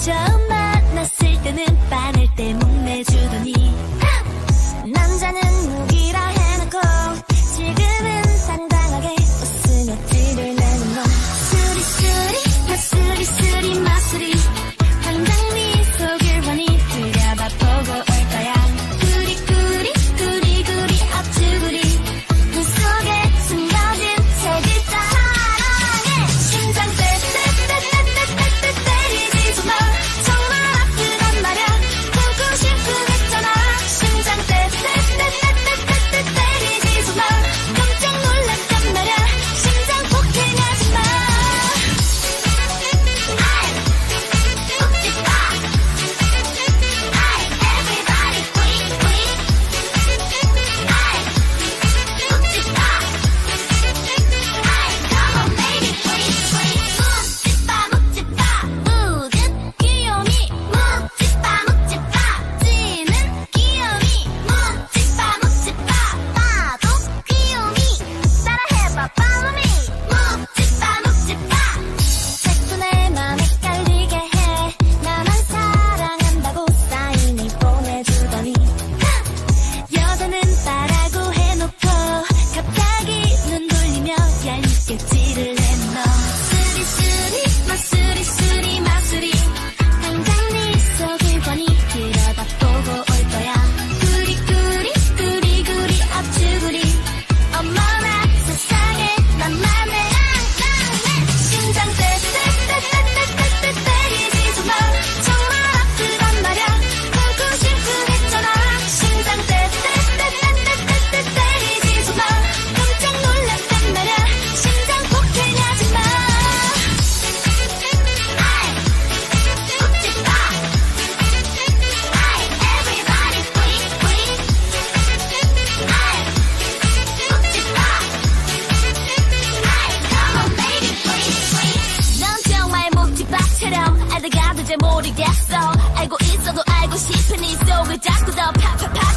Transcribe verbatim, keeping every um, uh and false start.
처음 만났을 때는 바늘 때 목내주더니 남자는 무기라 해놓고 지금은 당당하게 웃으며 티를 내는 너. 수리수리 마수리수리 마수리 당장 네 속을 훤히 들여다보고 올 거야. 구리구리 구리구리 앞주구리 눈 속에 숨겨진 세 글자 사랑해. 심장 떼떼떼떼떼떼떼 때리지 마. 정말 아프단 말야. 보고 싶은 했잖아. 심장 떼떼떼떼떼떼떼 때리지 마. 깜짝 놀랐단 말야. 심장 폭행하지 마. 아이 웃지 마. 아이 everybody quick quick. 아이 웃지 마. 아이 come on baby quick quick. 묻지 마 묻지 마. 묵은 귀요미 묻지 마 묻지 마. 찌는 귀요미 묻지 마 묻지 마. 나도 귀요미 따라해봐 follow me. 묻지 마 묻지 마. 자꾸 내 맘 헷갈리게 해. 나만 사랑한다고 사인을 보내주더니 여자는 따라고 해놓고 갑자기 눈 돌리며 얄밉게 찌를 내너. 수리수리 마수리수리 마수리 당장 네 속을 훤히 들여다보고 올 거야. 구리구리 구리구리 앞주구리 어머나 세상에 나만 내 심장 떼떼떼떼떼떼 때리지 마. 정말 아프단 말야. 보고 싶은 했잖아. 심장 떼떼떼떼떼떼 때리지 마. 깜짝 놀랐단 말야. 심장 폭행하지 마. 아이 웃지 마. 아이 everybody quick quick. 아이 웃지 마. 아이 come on baby quick quick. 넌 정말 묵지박처럼 알다가도 잘 모르겠어. 알고 있어도 알고 싶은 이 속을 자꾸 더 팍팍팍